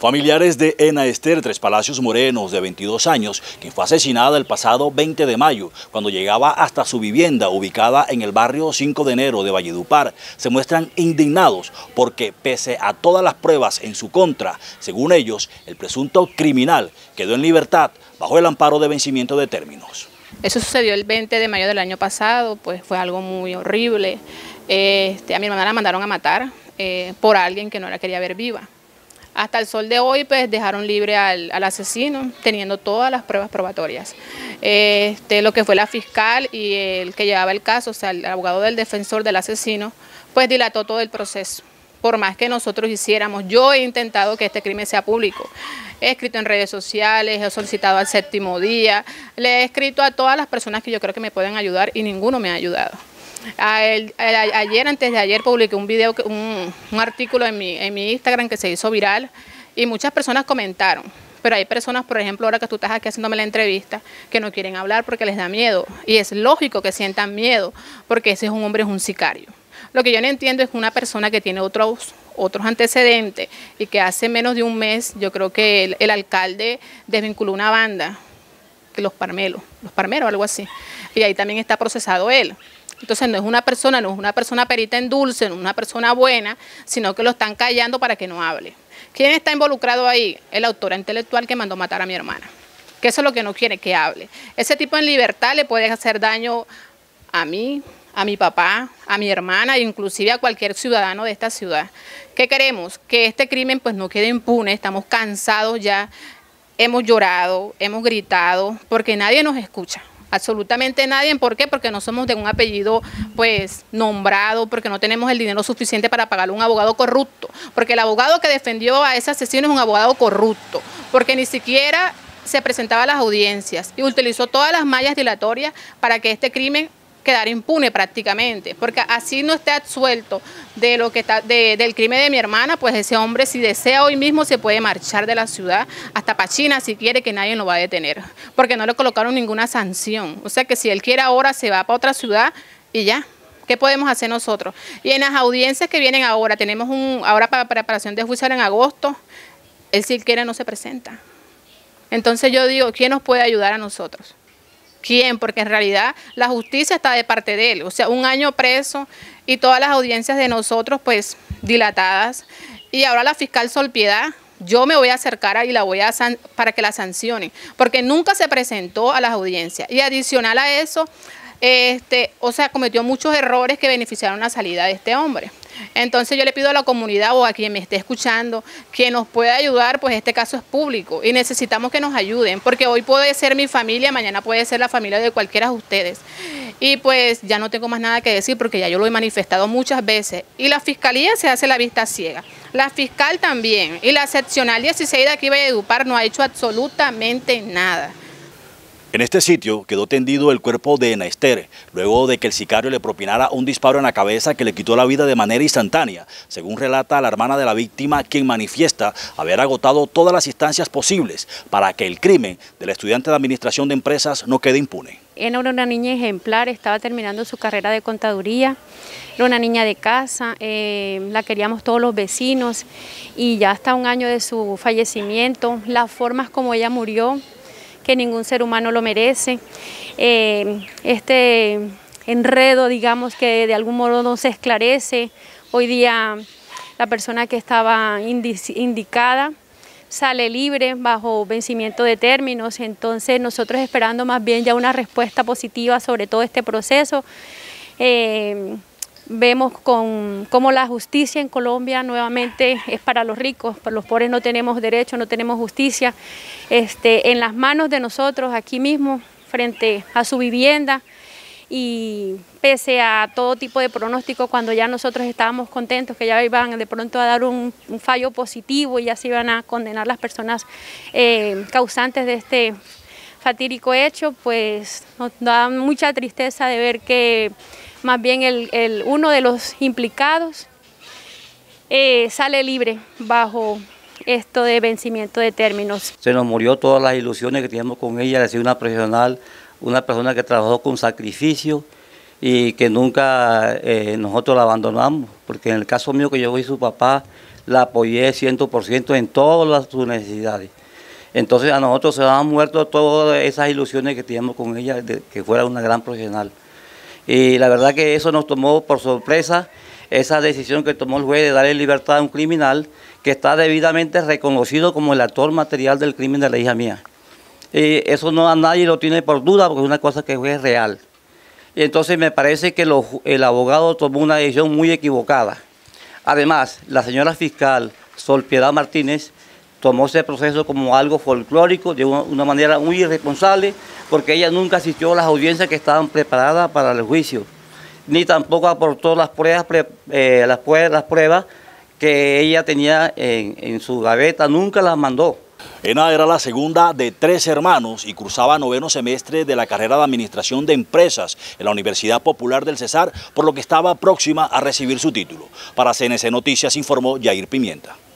Familiares de Ena Esther Tres Palacios Morenos, de 22 años, quien fue asesinada el pasado 20 de mayo, cuando llegaba hasta su vivienda ubicada en el barrio 5 de enero de Valledupar, se muestran indignados porque, pese a todas las pruebas en su contra, según ellos, el presunto criminal quedó en libertad bajo el amparo de vencimiento de términos. Eso sucedió el 20 de mayo del año pasado, pues fue algo muy horrible. A mi hermana la mandaron a matar por alguien que no la quería ver viva. Hasta el sol de hoy, pues dejaron libre al asesino, teniendo todas las pruebas probatorias. Lo que fue la fiscal y el que llevaba el caso, o sea, el abogado del defensor del asesino, pues dilató todo el proceso. Por más que nosotros hiciéramos, yo he intentado que este crimen sea público. He escrito en redes sociales, he solicitado al Séptimo Día, le he escrito a todas las personas que yo creo que me pueden ayudar y ninguno me ha ayudado. Antes de ayer publiqué un video, un artículo en mi Instagram que se hizo viral y muchas personas comentaron, pero hay personas, por ejemplo, ahora que tú estás aquí haciéndome la entrevista, que no quieren hablar porque les da miedo y es lógico que sientan miedo porque ese es un hombre, es un sicario. Lo que yo no entiendo es que una persona que tiene otros antecedentes y que hace menos de un mes, yo creo que el alcalde desvinculó una banda, que los Parmelos, algo así, y ahí también está procesado él. Entonces no es una persona perita en dulce, no es una persona buena, sino que lo están callando para que no hable. ¿Quién está involucrado ahí? El autor intelectual que mandó matar a mi hermana, que eso es lo que no quiere que hable. Ese tipo en libertad le puede hacer daño a mí, a mi papá, a mi hermana e inclusive a cualquier ciudadano de esta ciudad. ¿Qué queremos? Que este crimen pues no quede impune, estamos cansados ya, hemos llorado, hemos gritado, porque nadie nos escucha. Absolutamente nadie. ¿Por qué? Porque no somos de un apellido pues nombrado, porque no tenemos el dinero suficiente para pagarle a un abogado corrupto, porque el abogado que defendió a ese asesino es un abogado corrupto, porque ni siquiera se presentaba a las audiencias y utilizó todas las mallas dilatorias para que este crimen quedar impune prácticamente, porque así no esté absuelto de lo que está del crimen de mi hermana, pues ese hombre, si desea hoy mismo, se puede marchar de la ciudad hasta para China si quiere, que nadie lo va a detener, porque no le colocaron ninguna sanción. O sea que si él quiere ahora se va para otra ciudad y ya. ¿Qué podemos hacer nosotros? Y en las audiencias que vienen ahora, tenemos ahora para preparación de juicio en agosto, él si él quiere no se presenta. Entonces yo digo, ¿quién nos puede ayudar a nosotros? ¿Quién? Porque en realidad la justicia está de parte de él, o sea, un año preso y todas las audiencias de nosotros pues dilatadas. Y ahora la fiscal Sol Piedad, yo me voy a acercar y la voy a para que la sancionen, porque nunca se presentó a las audiencias. Y adicional a eso, cometió muchos errores que beneficiaron la salida de este hombre. Entonces yo le pido a la comunidad o a quien me esté escuchando que nos pueda ayudar, pues este caso es público y necesitamos que nos ayuden, porque hoy puede ser mi familia, mañana puede ser la familia de cualquiera de ustedes. Y pues ya no tengo más nada que decir porque ya yo lo he manifestado muchas veces. Y la fiscalía se hace la vista ciega, la fiscal también, y la seccional 16 de aquí Valledupar no ha hecho absolutamente nada. En este sitio quedó tendido el cuerpo de Ena Esther, luego de que el sicario le propinara un disparo en la cabeza que le quitó la vida de manera instantánea, según relata la hermana de la víctima, quien manifiesta haber agotado todas las instancias posibles para que el crimen del estudiante de Administración de Empresas no quede impune. Ena era una niña ejemplar, estaba terminando su carrera de contaduría, era una niña de casa, la queríamos todos los vecinos y ya hasta un año de su fallecimiento, las formas como ella murió, que ningún ser humano lo merece. Este enredo, digamos, que de algún modo no se esclarece. Hoy día la persona que estaba indicada sale libre bajo vencimiento de términos, entonces nosotros esperando más bien ya una respuesta positiva sobre todo este proceso. Vemos cómo la justicia en Colombia nuevamente es para los ricos, para los pobres no tenemos derecho, no tenemos justicia. En las manos de nosotros, aquí mismo, frente a su vivienda, y pese a todo tipo de pronóstico, cuando ya nosotros estábamos contentos que ya iban de pronto a dar un fallo positivo y ya se iban a condenar las personas causantes de este fatídico hecho, pues nos da mucha tristeza de ver que más bien uno de los implicados sale libre bajo esto de vencimiento de términos. Se nos murió todas las ilusiones que teníamos con ella de ser una profesional, una persona que trabajó con sacrificio y que nunca nosotros la abandonamos, porque en el caso mío que yo fui su papá, la apoyé 100% en todas sus necesidades. Entonces a nosotros se nos han muerto todas esas ilusiones que teníamos con ella, de que fuera una gran profesional. Y la verdad que eso nos tomó por sorpresa, esa decisión que tomó el juez de darle libertad a un criminal que está debidamente reconocido como el actor material del crimen de la hija mía. Y eso no a nadie lo tiene por duda, porque es una cosa que es real. Y entonces me parece que el abogado tomó una decisión muy equivocada. Además, la señora fiscal Sol Piedad Martínez tomó ese proceso como algo folclórico, de una manera muy irresponsable, porque ella nunca asistió a las audiencias que estaban preparadas para el juicio, ni tampoco aportó las pruebas que ella tenía en su gaveta, nunca las mandó. Ena era la segunda de 3 hermanos y cursaba 9º semestre de la carrera de Administración de Empresas en la Universidad Popular del Cesar, por lo que estaba próxima a recibir su título. Para CNC Noticias informó Yair Pimienta.